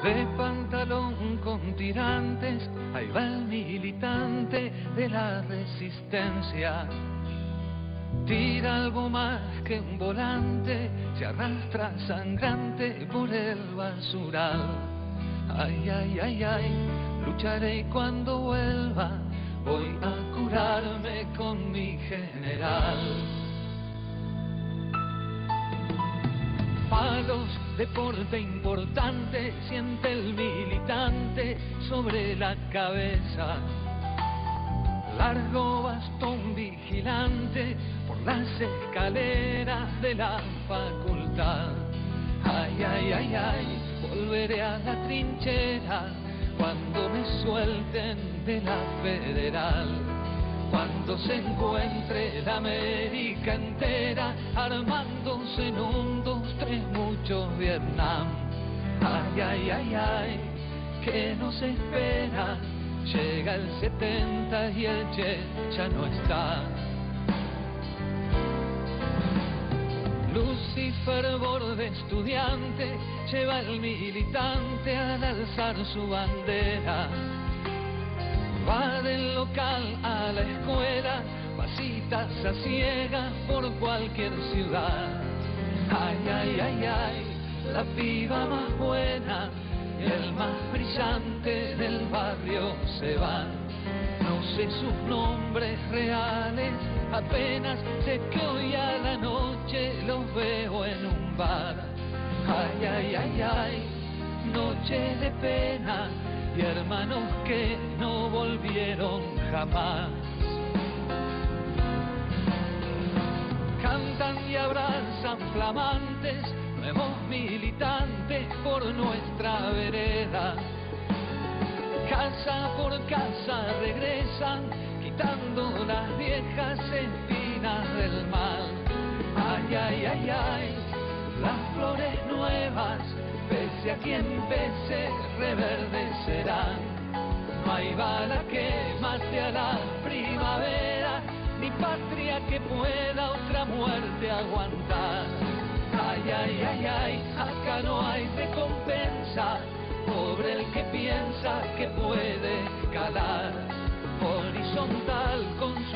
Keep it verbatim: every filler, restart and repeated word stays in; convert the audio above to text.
de pantalón con tirantes, ahí va el militante de la resistencia. Tira algo más que un volante, se arrastra sangrante por el basural. Ay, ay, ay, ay, lucharé y cuando vuelva voy a curarme con mi general. Palos de porte importante siente el militante sobre la cabeza. Largo bastón vigilante por las escaleras de la facultad. Ay, ay, ay, ay, volveré a la trinchera cuando me suelten de la federal. Cuando se encuentre la América entera armándose en un, dos, tres, muchos Vietnam. Ay, ay, ay, ay, que nos espera. Llega el setenta y el Che ya no está. Luz y fervor de estudiante lleva el militante al alzar su bandera. Va del local a la escuela, pasitas a ciegas por cualquier ciudad. Ay, ay, ay, ay, la piba más buena y el más brillante del barrio se van. No sé sus nombres reales, apenas sé que hoy a la noche los veo en un bar. Ay, ay, ay, ay, noche de pena y hermanos que no volvieron jamás. Cantan y abrazan flamantes nuevos militantes por nuestra vereda. Casa por casa regresan, quitando las viejas espinas del mal. Ay, ay, ay, ay, las flores nuevas, pese a quien pese, reverdecerán. No hay bala que mate a la primavera, ni patria que pueda otra muerte aguantar. Ay, ay, ay, ay, acá no hay recompensa, pobre el que piensa que puede calar. Horizontal con